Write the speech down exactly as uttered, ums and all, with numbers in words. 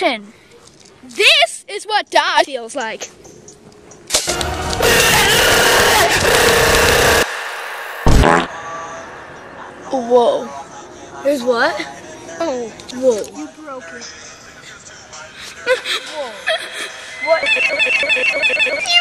Action! This is what dog feels like. Whoa. There's what? Oh, whoa. You broke it. Whoa. What? You